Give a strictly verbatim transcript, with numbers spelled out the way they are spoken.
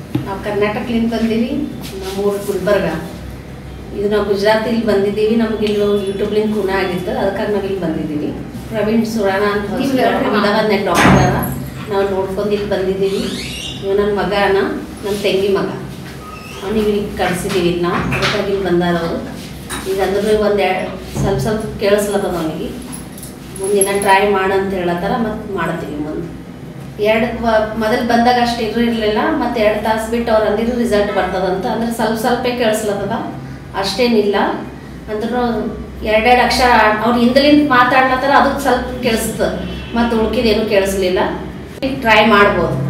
ನಾವು ಕರ್ನಾಟಕದಿಂದ ಬಂದೀವಿ. ನಮ್ಮೂರು ಗುಲ್ಬರ್ಗ. ಇದು ನಾವು ಗುಜರಾತಿಲ್ಲಿ ಬಂದಿದ್ದೀವಿ. ನಮ್ಗೆ ಇಲ್ಲಿ ಯೂಟ್ಯೂಬ್ಲಿಂದ ಖೂನ ಆಗಿತ್ತು, ಅದಕ್ಕಾಗಿ ನಾವು ಇಲ್ಲಿ ಬಂದಿದ್ದೀವಿ. ಪ್ರವೀಣ್ ಸುರಾಣ ಅಂತ ಅಹಮದಾಬಾದ್ನಾಗ ಡಾಕ್ಟರ್ ಅದ. ನಾವು ನೋಡ್ಕೊಂಡು ಇಲ್ಲಿ ಬಂದಿದ್ದೀವಿ. ಇವ ನನ್ನ ಮಗ ಅಣ್ಣ, ನನ್ನ ತಂಗಿ ಮಗ. ಅವ್ನಿಗೆ ಇಲ್ಲಿ ಕಳಿಸಿದ್ದೀವಿ. ನಾವು ಅದಕ್ಕಾಗಿ ಇಲ್ಲಿ ಬಂದಾರ ಅವರು. ಈಗ ಅಂದ್ರೂ ಒಂದು ಎರಡು ಸ್ವಲ್ಪ ಸ್ವಲ್ಪ ಕೇಳಿಸ್ಲತ್ತದ ಅವನಿಗೆ. ಮುಂದಿನ ಟ್ರೈ ಮಾಡಂತ ಹೇಳತ್ತಾರ, ಮತ್ತು ಮಾಡ್ತೀವಿ ಮುಂದೆ. ಎರಡು ಮೊದಲು ಬಂದಾಗ ಅಷ್ಟು ಇರು ಇರಲಿಲ್ಲ, ಮತ್ತು ಎರಡು ತಾಸು ಬಿಟ್ಟು ಅವ್ರು ಅಂದಿರು ರಿಸಲ್ಟ್ ಬರ್ತದಂತ. ಅಂದರೆ ಸ್ವಲ್ಪ ಸ್ವಲ್ಪ ಕೇಳಿಸ್ಲತ್ತದ, ಅಷ್ಟೇನಿಲ್ಲ. ಅಂದ್ರೂ ಎರಡೆರಡು ಅಕ್ಷರ ಅವ್ರು ಹಿಂದಲಿಂದ ಮಾತಾಡ್ಲತ್ತಾರ, ಅದಕ್ಕೆ ಸ್ವಲ್ಪ ಕೇಳಿಸ್ತದೆ, ಮತ್ತು ಉಳ್ಕಿದೇನು ಕೇಳಿಸ್ಲಿಲ್ಲ. ಟ್ರೈ ಮಾಡ್ಬೋದು.